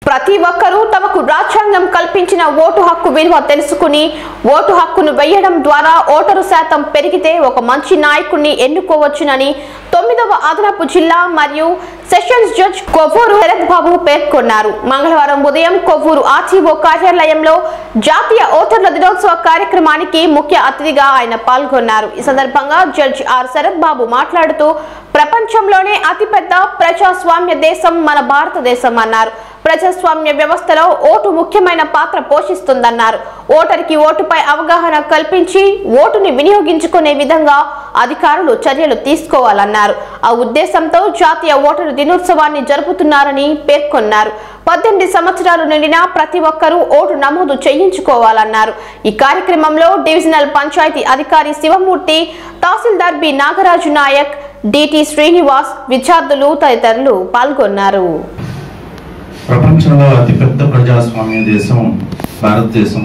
ప్రతి ఒక్కరూ తమకు రాజ్యాంగం కల్పించిన ఓటు హక్కు విలువ తెలుసుకుని ఓటు హక్కును వేయడం ద్వారా ఓటరు శాతం పెరిగితే ఒక మంచి నాయకుడిని ఎన్నుకోవచ్చునని 9వ అదనపు జిల్లా మరియు సెషన్స్ జడ్జ్ కొవ్వూరు శరత్ బాబు పేర్కొన్నారు. మంగళవారం ఉదయం కొవ్వూరు ఆర్టీఓ కార్యాలయంలో జాతీయ ఓటర్ల దినోత్సవ కార్యక్రమానికి ముఖ్య అతిథిగా ఆయన పాల్గొన్నారు. ఈ సందర్భంగా జడ్జ్ ఆర్ శరత్ బాబు మాట్లాడుతూ ప్రపంచంలోనే అతిపెద్ద ప్రజాస్వామ్య దేశం మన భారతదేశం అన్నారు. ప్రజాస్వామ్య వ్యవస్థలో ఓటు ముఖ్యమైన పాత్ర పోషిస్తుందన్నారు. ఓటర్కి ఓటుపై అవగాహన కల్పించి ఓటుని వినియోగించుకునే విధంగా అధికారులు చర్యలు తీసుకోవాలన్నారు. ఆ ఉద్దేశంతో జాతీయ ఓటరు దినోత్సవాన్ని జరుపుతున్నారని పేర్కొన్నారు. 18 సంవత్సరాలు నిండిన ప్రతి ఒక్కరూ ఓటు నమోదు చేయించుకోవాలన్నారు. ఈ కార్యక్రమంలో డివిజనల్ పంచాయతీ అధికారి శివమూర్తి, తహసీల్దార్ బి నాగరాజు నాయక్, డిటి శ్రీనివాస్, విద్యార్థులు తదితరులు పాల్గొన్నారు. ప్రపంచంలో అతిపెద్ద ప్రజాస్వామ్య దేశం భారతదేశం.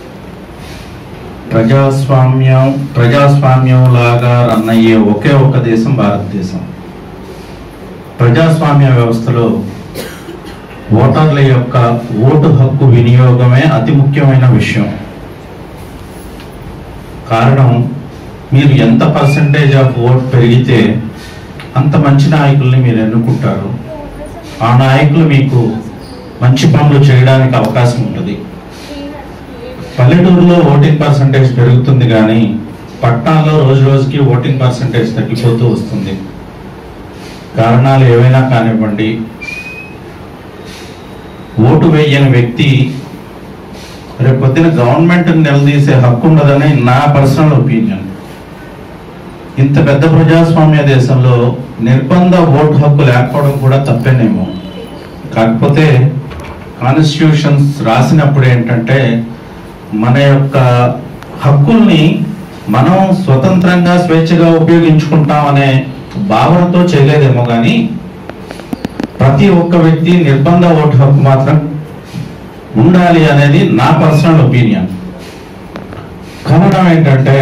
ప్రజాస్వామ్యం లాగా రన్ అయ్యే ఒకే ఒక్క దేశం భారతదేశం. ప్రజాస్వామ్య వ్యవస్థలో ఓటర్ల యొక్క ఓటు హక్కు వినియోగమే అతి ముఖ్యమైన విషయం. కారణం, మీరు ఎంత పర్సంటేజ్ ఆఫ్ ఓట్ పెరిగితే అంత మంచి నాయకుల్ని మీరు ఎన్నుకుంటారు. ఆ నాయకులు మీకు మంచి పనులు చేయడానికి అవకాశం ఉంటుంది. పల్లెటూరులో ఓటింగ్ పర్సంటేజ్ పెరుగుతుంది, కానీ పట్టణాల్లో రోజు రోజుకి ఓటింగ్ పర్సంటేజ్ తగ్గిపోతూ వస్తుంది. కారణాలు ఏవైనా కానివ్వండి, ఓటు వేయని వ్యక్తి రేపు పొద్దున గవర్నమెంట్ని నిలదీసే హక్కు ఉండదని నా పర్సనల్ ఒపీనియన్. ఇంత పెద్ద ప్రజాస్వామ్య దేశంలో నిర్బంధ ఓటు హక్కు లేకపోవడం కూడా తప్పేనేమో. కాకపోతే కాన్స్టిట్యూషన్స్ రాసినప్పుడు ఏంటంటే మన యొక్క హక్కుల్ని మనం స్వతంత్రంగా స్వేచ్ఛగా ఉపయోగించుకుంటాం అనే భావనతో చేయలేదేమో, కానీ ప్రతి ఒక్క వ్యక్తి నిర్బంధ ఓటు హక్కు మాత్రం ఉండాలి అనేది నా పర్సనల్ ఒపీనియన్. కారణం ఏంటంటే,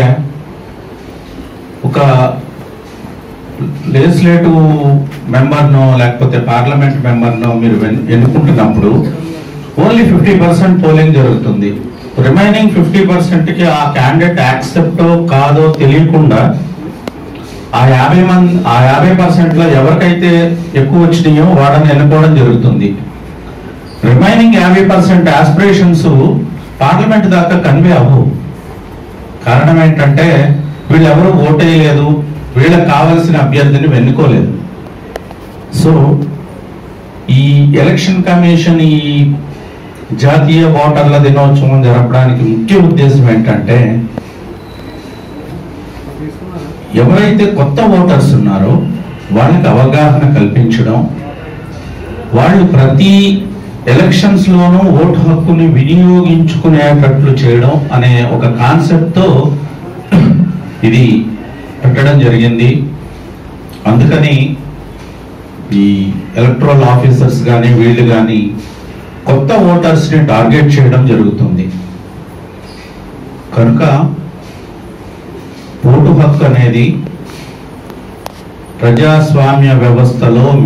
ఒక లెజిస్లేటివ్ మెంబర్నో లేకపోతే పార్లమెంట్ మెంబర్నో మీరు ఎన్నుకుంటున్నప్పుడు ఓన్లీ 50% పోలింగ్ జరుగుతుంది. రిమైనింగ్ 50%కి ఆ క్యాండిడేట్ యాక్సెప్టో కాదో తెలియకుండా ఆ 50%లో ఎవరికైతే ఎక్కువ వచ్చినాయో వాళ్ళని ఎన్నుకోవడం జరుగుతుంది. రిమైనింగ్ 50% ఆస్పిరేషన్స్ పార్లమెంట్ దాకా కన్వే అవ్వవు. కారణం ఏంటంటే, వీళ్ళెవరూ ఓటేయలేదు, వీళ్ళకి కావాల్సిన అభ్యర్థిని ఎన్నుకోలేదు. సో ఈ ఎలక్షన్ కమిషన్ ఈ జాతీయ ఓటర్ల దినోత్సవం జరపడానికి ముఖ్య ఉద్దేశం ఏంటంటే, ఎవరైతే కొత్త ఓటర్స్ ఉన్నారో వాళ్ళకి అవగాహన కల్పించడం, వాళ్ళు ప్రతి ఎలక్షన్స్ లోనూ ఓటు హక్కుని వినియోగించుకునేటట్లు చేయడం అనే ఒక కాన్సెప్ట్తో ఇది పెట్టడం జరిగింది. అందుకని ఈ ఎలక్టరల్ ఆఫీసర్స్ కానీ వీళ్ళు కానీ కొత్త ఓటర్స్ని టార్గెట్ చేయడం జరుగుతుంది. కనుక ఓటు హక్కు అనేది ప్రజాస్వామ్య వ్యవస్థలో